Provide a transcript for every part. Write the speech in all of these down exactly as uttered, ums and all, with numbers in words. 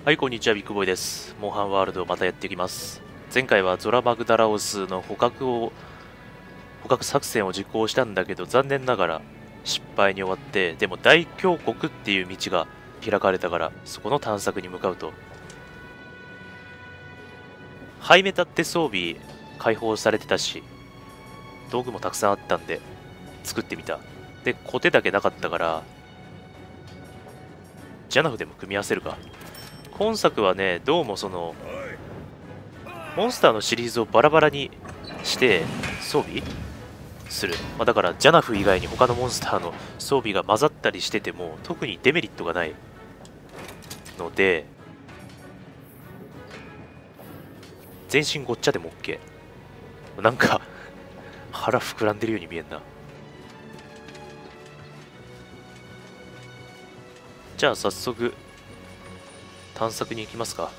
はい、こんにちは、ビッグボーイです。モンハンワールドをまたやっていきます。前回はゾラマグダラオスの捕獲を、捕獲作戦を実行したんだけど、残念ながら失敗に終わって、でも大峡谷っていう道が開かれたから、そこの探索に向かうと。ハイメタって装備解放されてたし、道具もたくさんあったんで、作ってみた。で、コテだけなかったから、ジャナフでも組み合わせるか。今作はね、どうもその、モンスターのシリーズをバラバラにして装備する、まあ、だからジャナフ以外に他のモンスターの装備が混ざったりしてても特にデメリットがないので、全身ごっちゃでも OK。 なんか腹膨らんでるように見えんな。じゃあ早速探索に行きますか。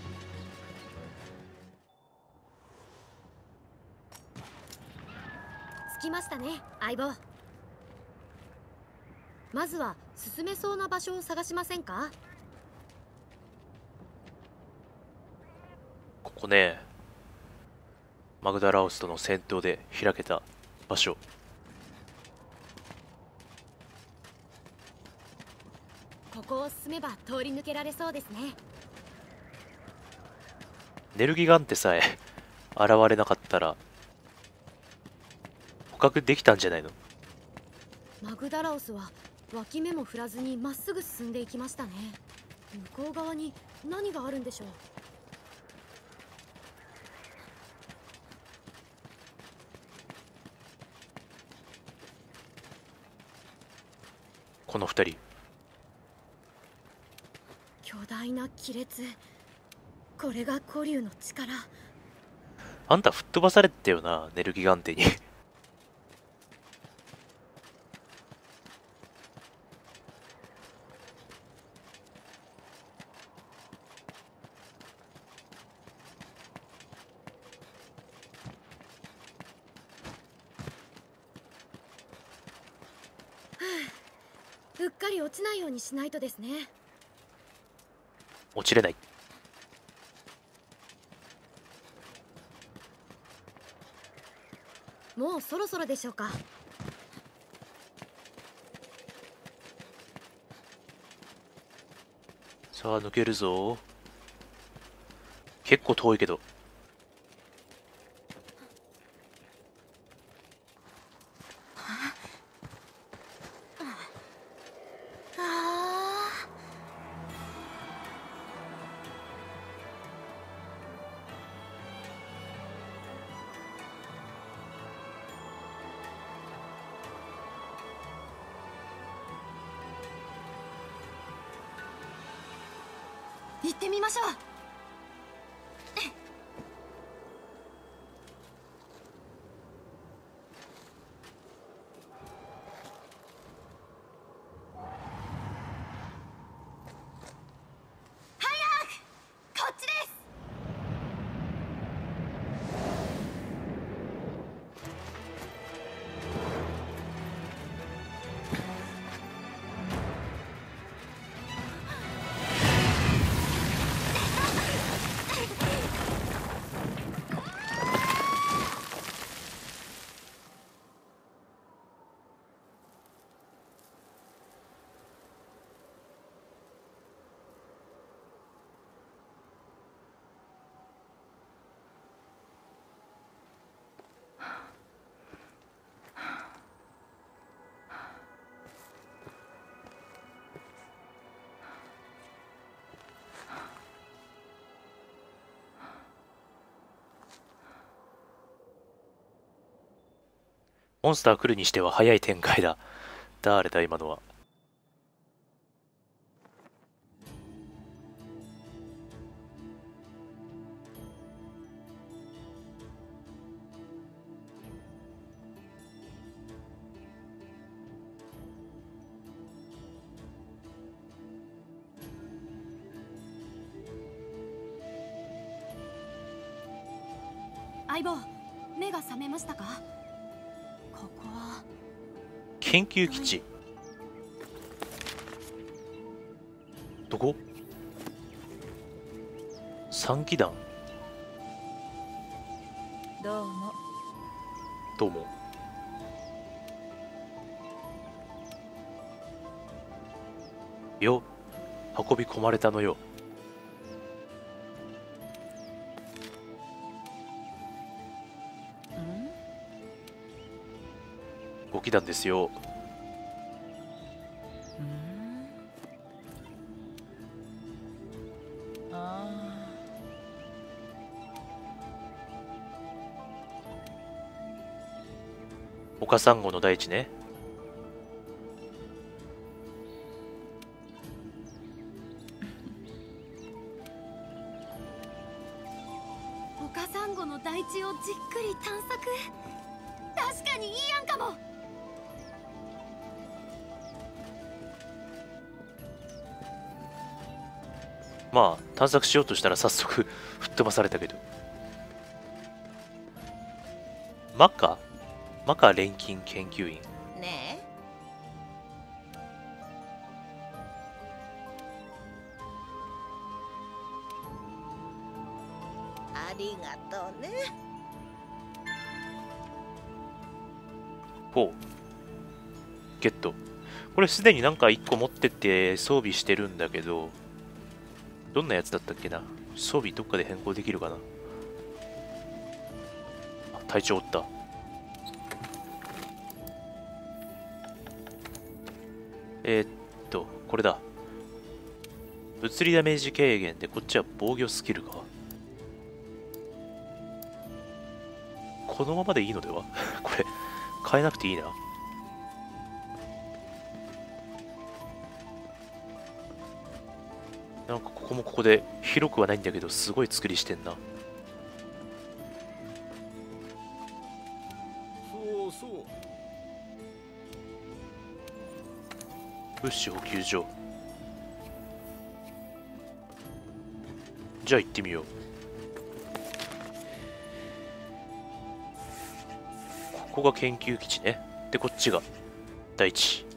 着きましたね、相棒。まずは進めそうな場所を探しませんか？ ここね、マグダラオスとの戦闘で開けた場所。 ここを進めば通り抜けられそうですね。 ネルギガンテさえ現れなかったら捕獲できたんじゃないの。 マグダラオスは脇目も振らずにまっすぐ進んでいきましたね。向こう側に何があるんでしょう。 この二人。 巨大な亀裂、これが古竜の力。 あんた吹っ飛ばされてたよな、ネルギガンテにうっかり落ちないようにしないとですね。 落ちれない。 もうそろそろでしょうか。 さあ抜けるぞ。結構遠いけど。 行ってみましょう。こっちです。 モンスター来るにしては早い展開だ。誰だ今のは。 相棒、目が覚めましたか？ここは研究基地。どこ？ 三機団。 どうも。 どうも。よ、運び込まれたのよ。ご機団ですよ。岡サンゴの大地ね。 岡サンゴの大地をじっくり探索。確かにいい案かも。 まあ探索しようとしたら早速吹っ飛ばされたけど。マカマカ錬金研究員ねえ。ありがとうね。 ほう、ゲット。これすでになんかいっこ持ってって装備してるんだけど、どんなやつだったっけな。装備どっかで変更できるかな。あ、体調折った。えー、っとこれだ。物理ダメージ軽減で、こっちは防御スキルか。このままでいいのではこれ変えなくていいな。なんかここもここで広くはないんだけど、すごい作りしてんな。 そうそう。 物資補給所。じゃあ行ってみよう。ここが研究基地ね。でこっちが大地。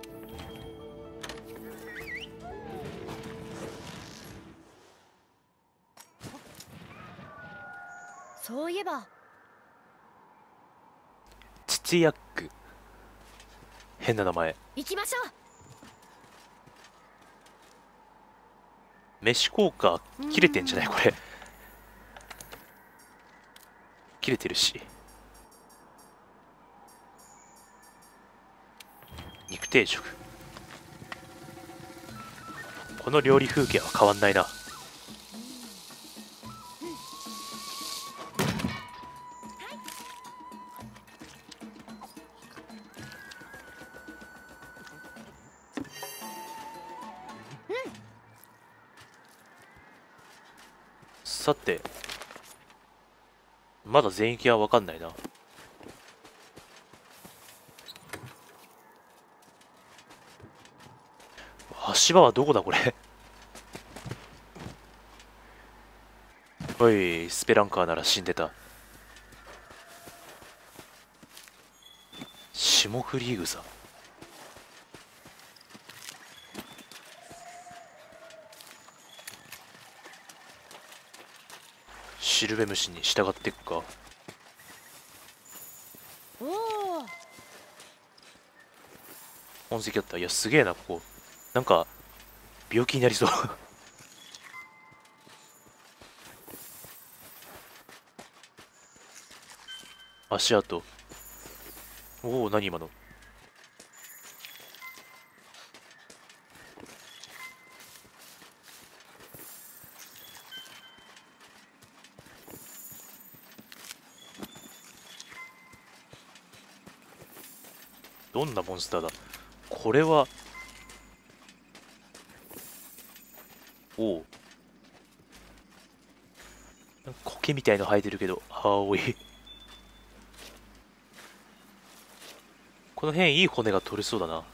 そういえばツツヤック、変な名前。 行きましょう。飯効果切れてんじゃないこれ。切れてるし。肉定食。この料理風景は変わんないな。さて、まだ全域は分かんないな。足場はどこだこれおい、スペランカーなら死んでた。霜降り草。シルベムシに従っていくか。 う。おお。 痕跡あった。いや、すげえな、ここ。なんか、病気になりそう足跡。おお、何今の。どんなモンスターだこれは。おお、苔みたいの生えてるけど青いこの辺いい骨が取れそうだな。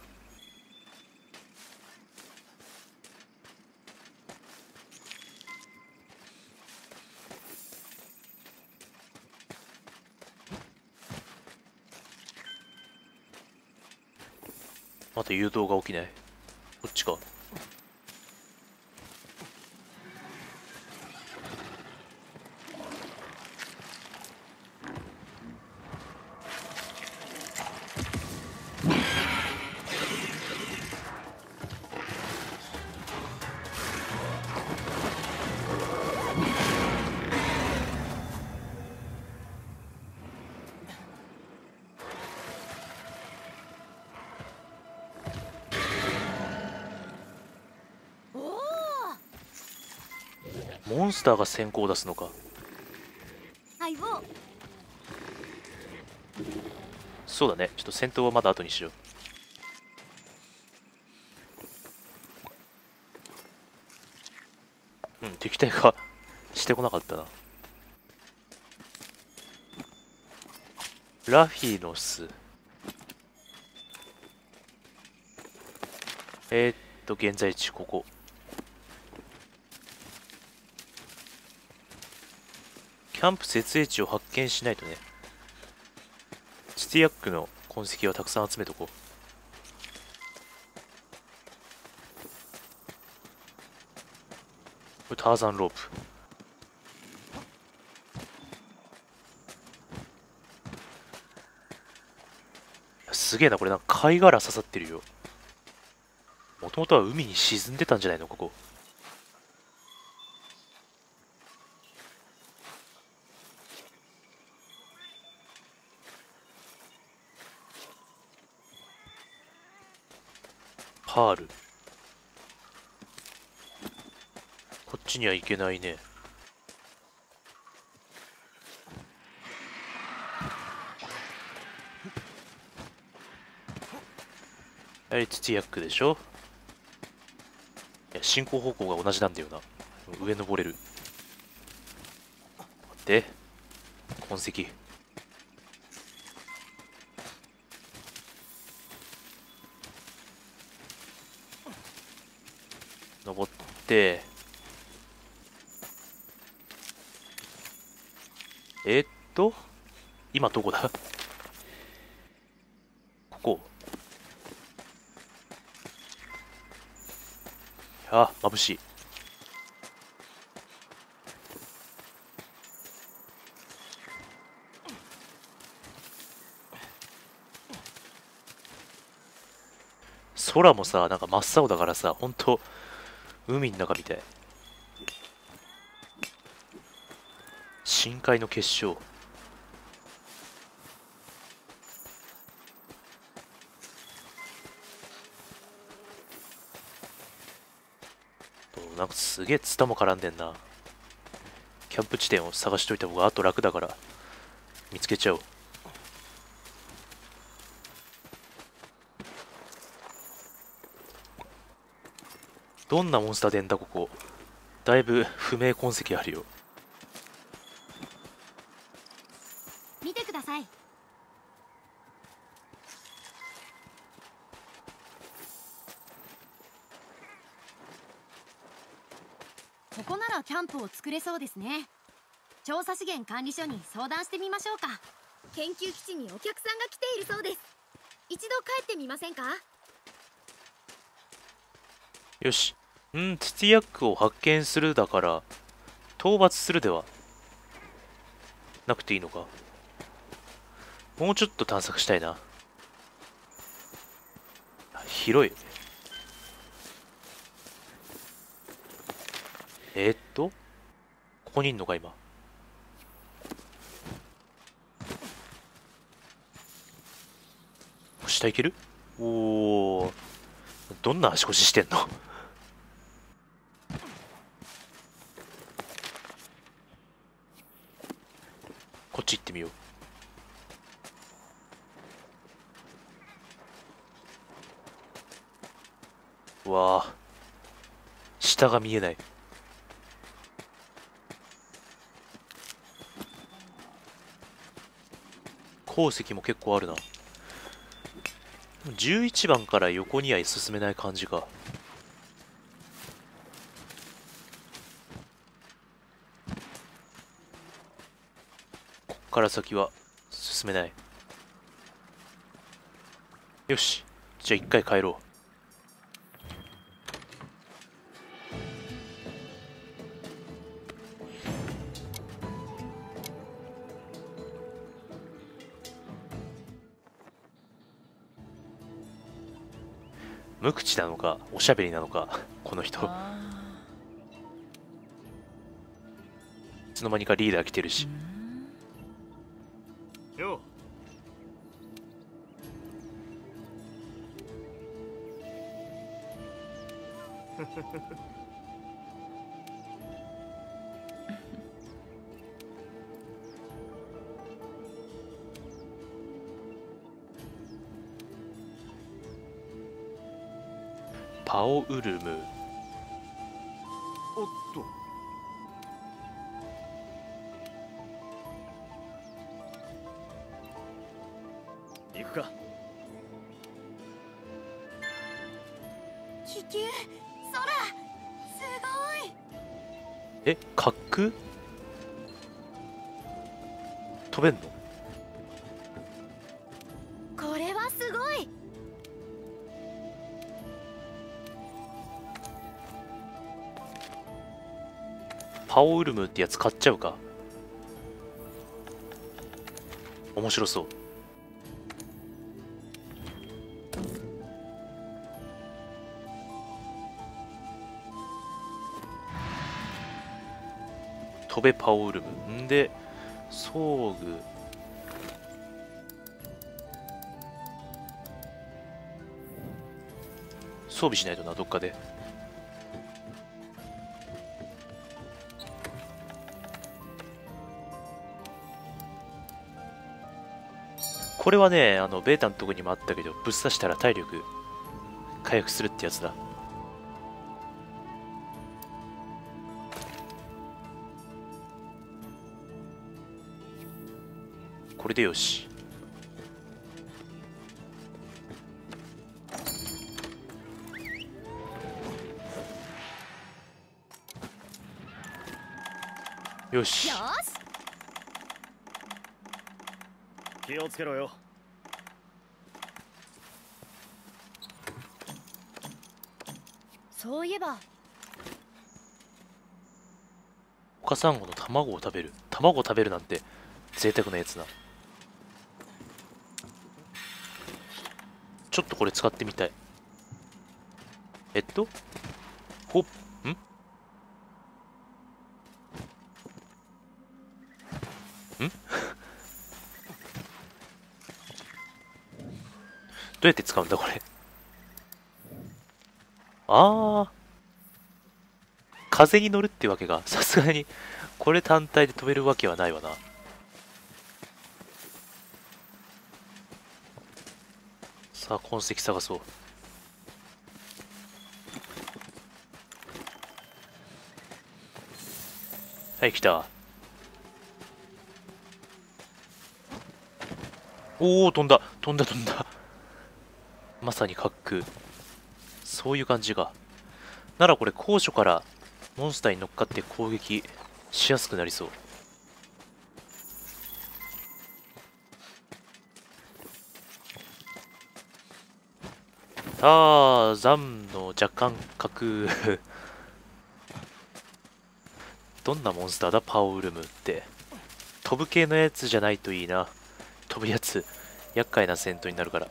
また誘導が起きない。こっちか。 モンスターが先行出すのか。 はいをそうだね、ちょっと戦闘はまだ後にしよう。うん、敵対がしてこなかったな。ラフィノス。えー、っと現在地ここ。キャンプ設営地を発見しないとね。スティアックの痕跡をたくさん集めとこう。これターザンロープ。すげえな、これなんか貝殻刺さってるよ。もともとは海に沈んでたんじゃないのここ。パール。こっちには行けないね。あれ、ティティアックでしょ。いや、進行方向が同じなんだよな。上登れる。で、痕跡。登って、えー、っと、今どこだここ。あ、眩しい。空もさ、なんか真っ青だからさ、ほんと、海の中みたい。深海の結晶。なんかすげえツタも絡んでんな。キャンプ地点を探しといた方があと楽だから見つけちゃおう。どんなモンスター出んだここ。だいぶ不明痕跡あるよ。 見てください。ここならキャンプを作れそうですね。調査資源管理所に相談してみましょうか。研究基地にお客さんが来ているそうです。一度帰ってみませんか。 よし。んティティアックを発見するだから討伐するではなくていいのか。もうちょっと探索したいな。広い。えー、っとここにいんのか今。下行ける。おお、どんな足腰してんのこっち行ってみよう。うわあ、下が見えない。鉱石も結構あるな。じゅういちばんから横には進めない感じか。こっから先は進めない。よし、じゃあ一回帰ろう。無口なのかおしゃべりなのかこの人。いつの間にかリーダー来てるし。 よパオウルム。 おっと、行くか。 気球、空、すごい。 え、滑空飛べんの？ これはすごい。 パオウルムってやつ買っちゃうか。面白そう。飛べパオウルムんで装具。装備しないとな、どっかで。これはね、あのベータのとこにもあったけど、ぶっ刺したら体力回復するってやつだ。これでよし。よし。 よし。 気をつけろよ。 そういえばオカサンゴの卵を食べる。卵を食べるなんて贅沢なやつな。ちょっとこれ使ってみたい。えっとほんんどうやって使うんだこれ。ああ、風に乗るってわけが。さすがにこれ単体で飛べるわけはないわな。さあ痕跡探そう。はい、来た。おお、飛んだ飛んだ飛んだ。まさに滑空。そういう感じが。ならこれ高所からモンスターに乗っかって攻撃しやすくなりそう。ターザンの若干角どんなモンスターだパオウルムって。飛ぶ系のやつじゃないといいな。飛ぶやつ厄介な戦闘になるから。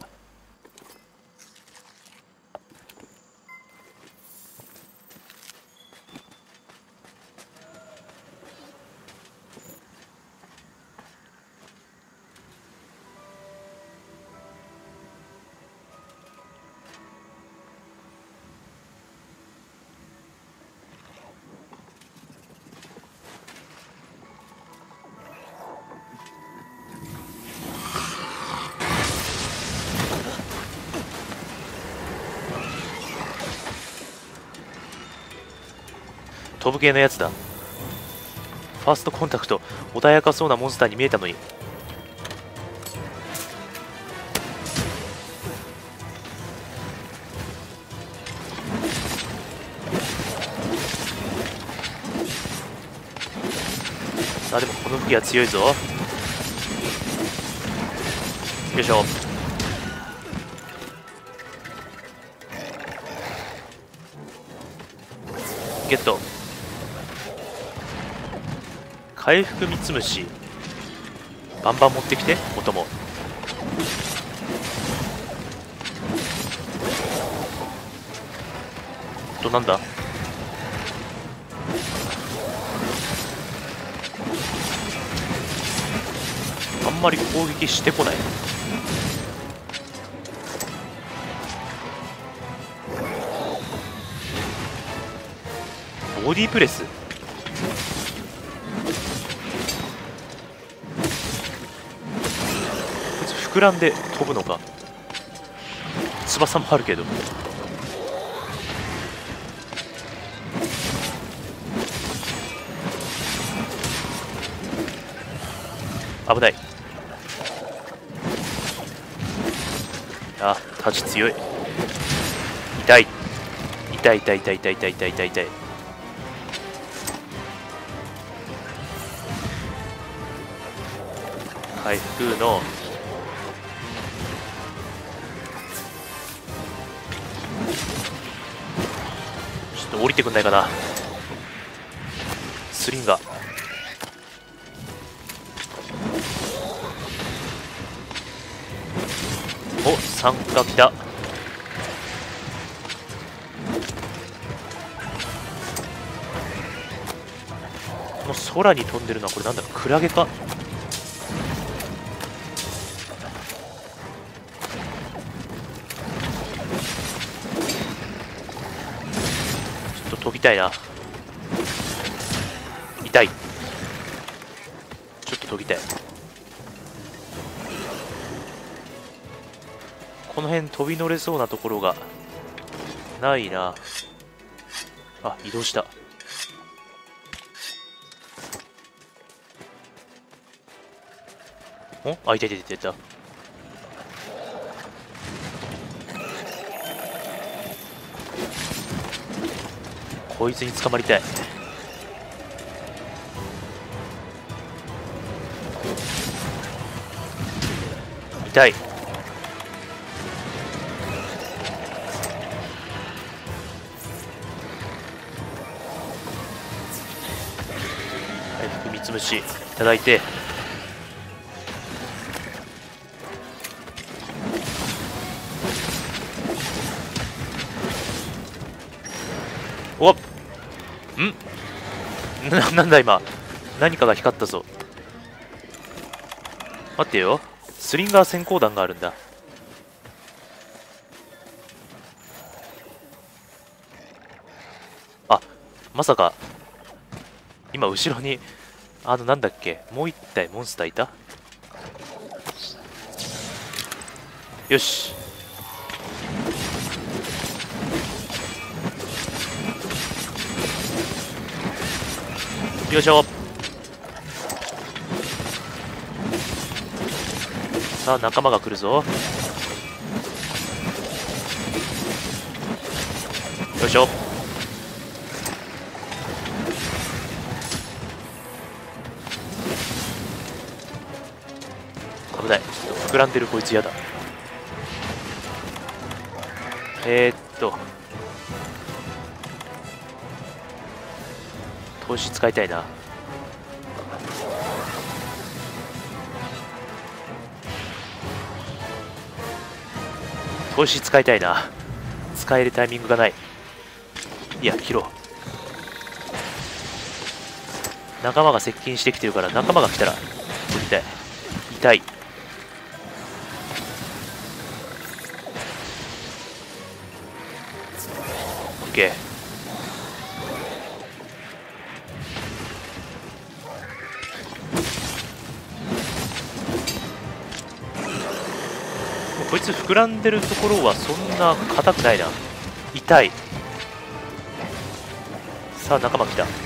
飛ぶ系のやつだ。ファーストコンタクト、穏やかそうなモンスターに見えたのに。さあでもこの武器は強いぞ。よいしょ。ゲット。回復三つ虫バンバン持ってきて。お供と、なんだあんまり攻撃してこない。ボディープレス。膨らんで飛ぶのか。翼もあるけど。 危ない。あ、タチ強い。痛い痛い痛い痛い痛い痛い痛い痛い痛い。回復のちょっと降りてくんないかな。スリンガーお、参加来た。この空に飛んでるのはこれなんだろう、クラゲか。ちょっと飛びたいな。痛い。ちょっと飛びたい。この辺飛び乗れそうなところがないな。あ、移動した。ん？あ、いたいたいたいた。こいつに捕まりたい。痛い。回復三つ虫いただいて、おっんな、なんだ今、何かが光ったぞ。待ってよ、スリンガー閃光弾があるんだ。あ、まさか今後ろにあのなんだっけ、もう一体モンスターいた。よし、よいしょ。さあ仲間が来るぞ。よいしょ。危ない。ちょっと膨らんでるこいつ嫌だ。えー、っと投資使いたいな。投資使いたいな。使えるタイミングがない。いや、切ろう。仲間が接近してきてるから、仲間が来たら取りたい。痛い。オッケー。こいつ膨らんでるところはそんな硬くないな。痛い。さあ仲間来た。こ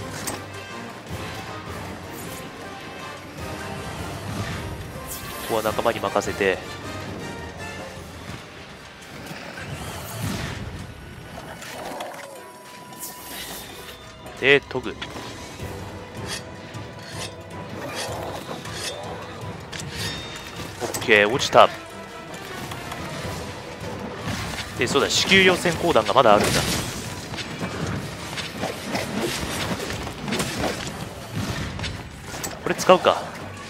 こは仲間に任せて、で研ぐ。オッケー、落ちた。で、そうだ、支給用閃光弾がまだあるんだ。これ使うか。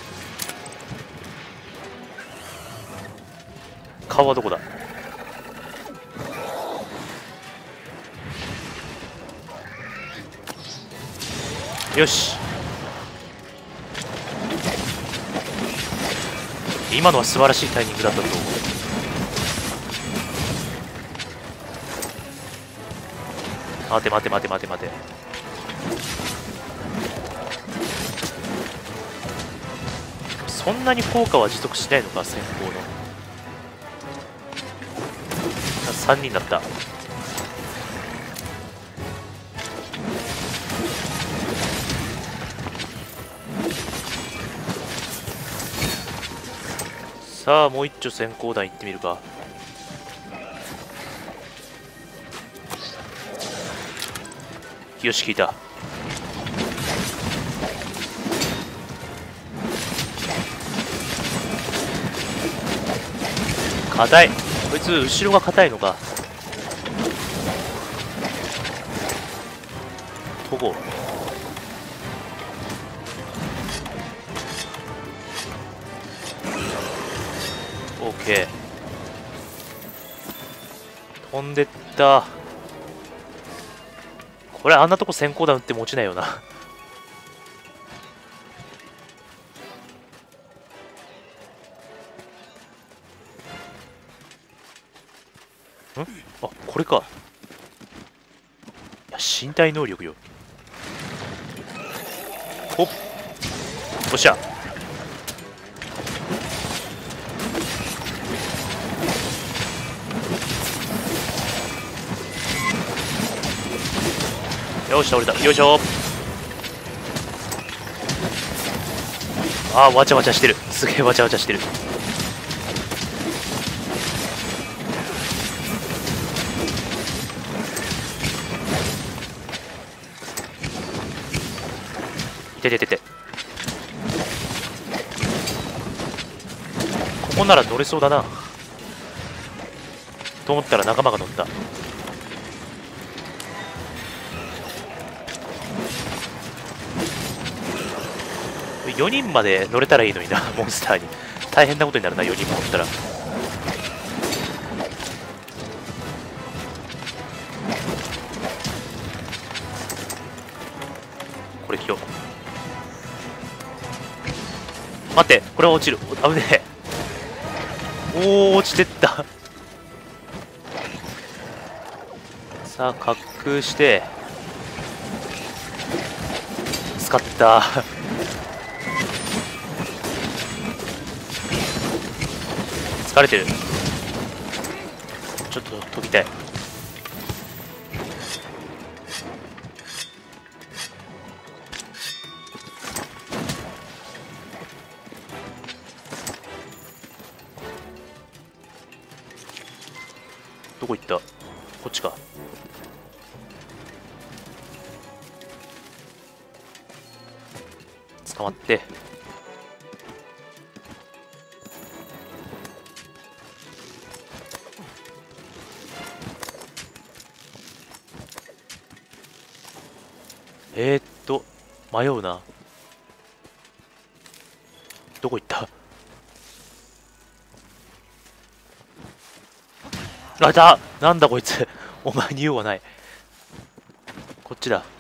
顔はどこだ。よし、今のは素晴らしいタイミングだったと思う。待て待て待て待て待て。そんなに効果は持続しないのか、先行の。さんにんだった。 さあもう一丁先行弾行ってみるか。よし、効いた。硬い。こいつ後ろが硬いのか。トゴ。オッケー。飛んでった。これあんなとこ先行弾撃っても落ちないよな。ん？あ、これか。いや、身体能力よ。ほっ。おっしゃ。よし、倒れた。よいしょ。あー、わちゃわちゃしてる。すげえわちゃわちゃしてる。いてててて。ここなら乗れそうだな。と思ったら仲間が乗った。よにんまで乗れたらいいのにな、モンスターに。大変なことになるな、よにんも乗ったら。これ着よう。待って、これは落ちる。危ねえ。おー、落ちてった。さあ、滑空して。使った。疲れてる。ちょっと飛びたい。どこ行った？こっちか。捕まって。えー、っと迷うな。どこ行った？あ、いた。なんだこいつ。お前に用はない。こっちだ。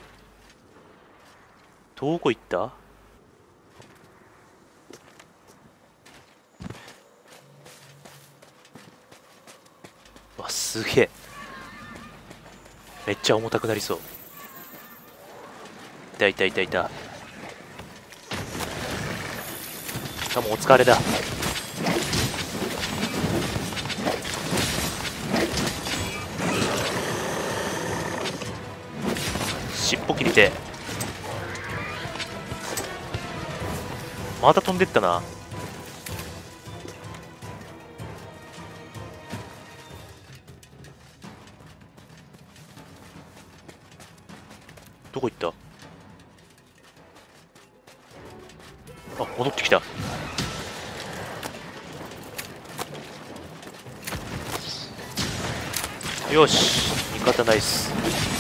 どこ行った？わ、すげえ。めっちゃ重たくなりそう。いたいたいたいた。しかもお疲れだ。尻尾切りて。また飛んでったな。どこ行った？あ、戻ってきた。よし、味方ナイス。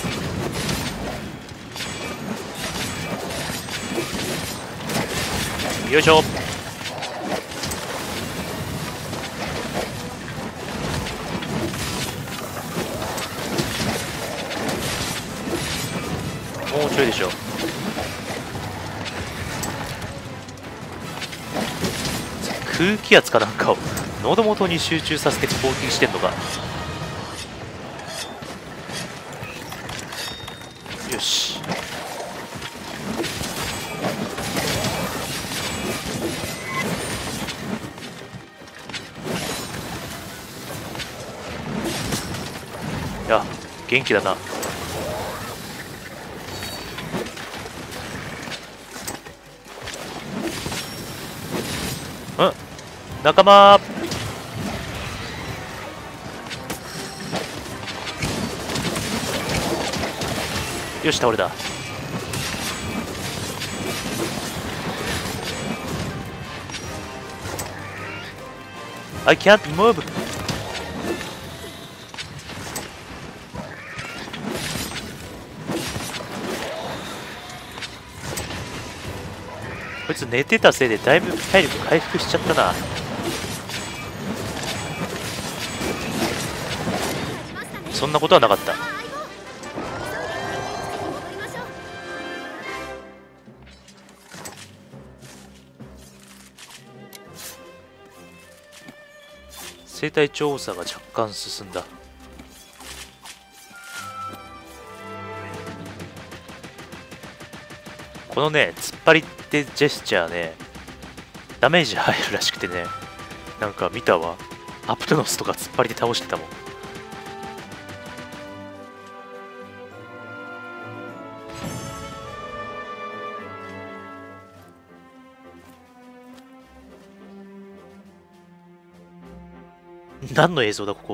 よいしょ。もうちょいでしょ。空気圧かなんかを喉元に集中させて攻撃してんのか。よし。いや、元気だな。うん、仲間。 よし倒れた。I can't move. こいつ寝てたせいでだいぶ体力回復しちゃったな。そんなことはなかった。生態調査が若干進んだ。このね突っ張りってジェスチャーねダメージ入るらしくてね、なんか見たわ。アプトノスとか突っ張りで倒してたもん。何の映像だここ。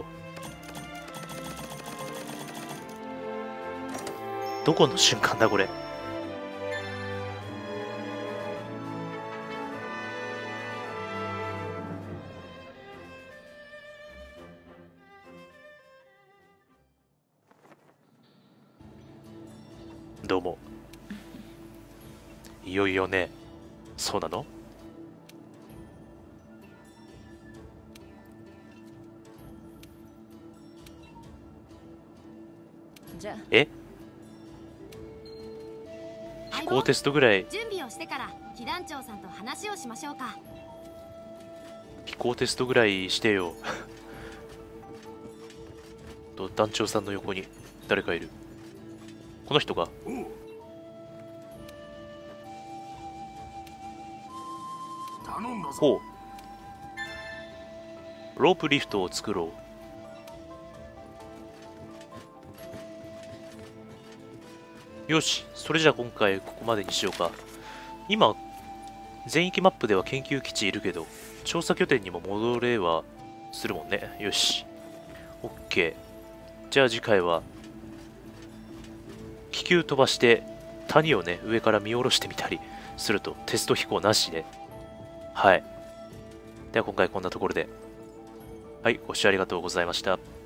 どこの瞬間だこれ。どうも。いよいよね。そうなの？え？飛行テストぐらい。 準備をしてから機団長さんと話をしましょうか。 飛行テストぐらいしてよ。と団長さんの横に誰かいる。この人が。ほう。ロープリフトを作ろう。よし、それじゃあ今回ここまでにしようか。今、全域マップでは研究基地いるけど、調査拠点にも戻れはするもんね。よし。OK。じゃあ次回は、気球飛ばして谷をね、上から見下ろしてみたりすると、テスト飛行なしで。はい。では今回こんなところで。はい、ご視聴ありがとうございました。